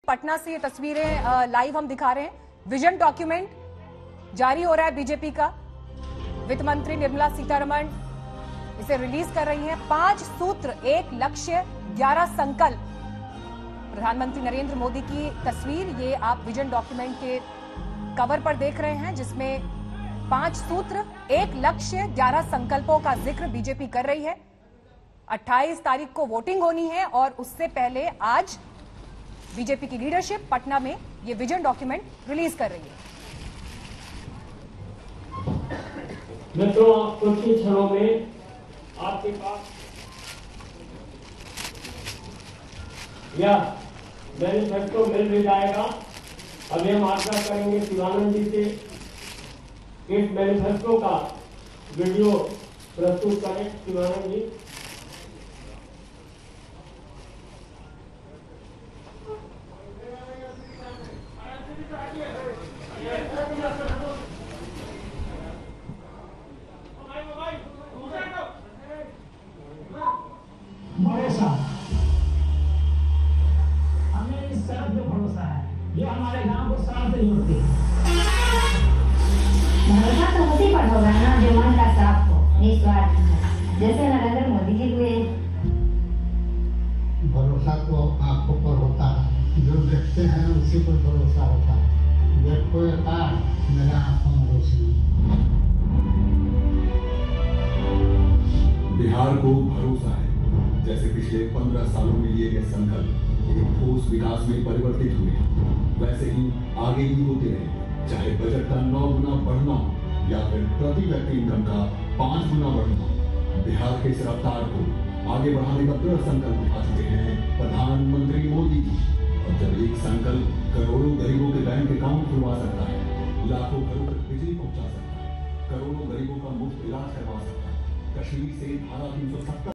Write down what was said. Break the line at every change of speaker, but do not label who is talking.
पटना से ये तस्वीरें लाइव हम दिखा रहे हैं। विजन डॉक्यूमेंट जारी हो रहा है बीजेपी का। वित्त मंत्री निर्मला सीतारमण इसे रिलीज कर रही हैं। 5 सूत्र, 1 लक्ष्य, 11 संकल्प। प्रधानमंत्री नरेंद्र मोदी की तस्वीर ये आप विजन डॉक्यूमेंट के कवर पर देख रहे हैं, जिसमें 5 सूत्र, 1 लक्ष्य, 11 संकल्पों का जिक्र बीजेपी कर रही है। 28 तारीख को वोटिंग होनी है और उससे पहले आज बीजेपी की लीडरशिप पटना में ये विजन डॉक्यूमेंट रिलीज कर रही है।
मित्रों, कुछ ही क्षणों में आपके पास यह मैनिफेस्टो मिल भी जाएगा। अभी हम आग्रह करेंगे शिवानंद जी से इस मैनिफेस्टो का वीडियो प्रस्तुत करें। शिवानंद जी।
भरोसा, हमें इस तरफ जो भरोसा है ये हमारे गांव को साफ से जोड़ती है।
भरोसा तो उसी पर होगा ना जो मन का साफ हो, निस्वार्थ, जैसे नरेंद्र मोदी जी हुए।
भरोसा तो आंखों पर होता है, जो देखते हैं उसी पर भरोसा होता है। देखो मेरा आंखों में रोशनी।
बिहार को भरोसा है, जैसे पिछले 15 सालों में लिए गए संकल्प एक ठोस विकास में परिवर्तित हुए हैं, वैसे ही आगे भी होते रहेंगे। चाहे बजट का 9 गुना बढ़ना हो या फिर प्रति व्यक्ति इनकम का 5 गुना बढ़ना, बिहार के इस रफ्तार को आगे बढ़ाने का दृढ़ संकल्प उठा चुके हैं प्रधानमंत्री मोदी जी। और जब एक संकल्प करोड़ों गरीबों के बैंक अकाउंट खुलवा सकता है, लाखों घरों तक बिजली पहुंचा सकता है, करोड़ों गरीबों का मुफ्त इलाज करवा सकता है, कश्मीर से धारा 370